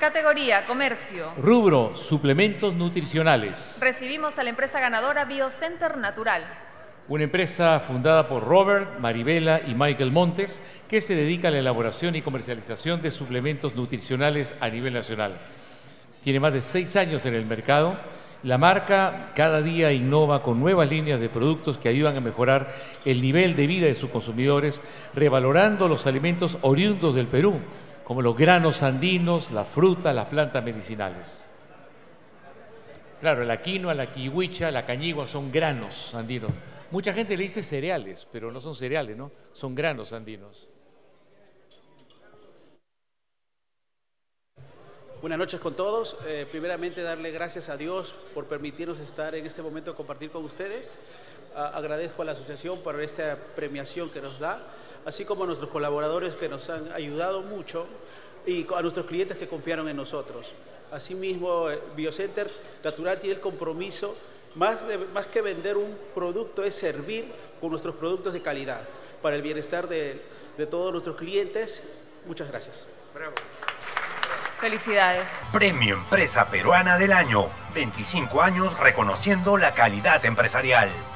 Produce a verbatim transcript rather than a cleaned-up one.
Categoría Comercio. Rubro Suplementos Nutricionales. Recibimos a la empresa ganadora Biocenter Natural. Una empresa fundada por Robert, Maribela y Michael Montes, que se dedica a la elaboración y comercialización de suplementos nutricionales a nivel nacional. Tiene más de seis años en el mercado. La marca cada día innova con nuevas líneas de productos que ayudan a mejorar el nivel de vida de sus consumidores, revalorando los alimentos oriundos del Perú, como los granos andinos, la fruta, las plantas medicinales. Claro, la quinoa, la kiwicha, la cañigua son granos andinos. Mucha gente le dice cereales, pero no son cereales, ¿no? Son granos andinos. Buenas noches con todos. Eh, primeramente, darle gracias a Dios por permitirnos estar en este momento, compartir con ustedes. Ah, agradezco a la asociación por esta premiación que nos da, así como a nuestros colaboradores que nos han ayudado mucho y a nuestros clientes que confiaron en nosotros. Asimismo, eh, Biocenter Natural tiene el compromiso, más, de, más que vender un producto, es servir con nuestros productos de calidad para el bienestar de, de todos nuestros clientes. Muchas gracias. Bravo. Felicidades. Premio Empresa Peruana del Año. veinticinco años reconociendo la calidad empresarial.